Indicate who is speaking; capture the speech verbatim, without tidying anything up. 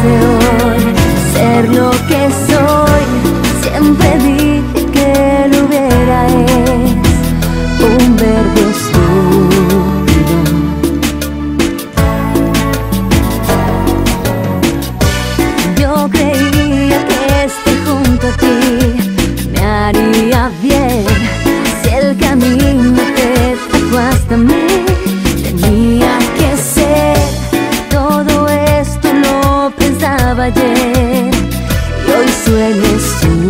Speaker 1: de hoy, ser lo que soy. Siempre dije que lo hubiera es un verbo estúpido. Yo creía que estar junto a ti me haría bien. Si el camino te trajo hasta mí, tenía que ser. Todo esto lo pensaba ayer y hoy sueño.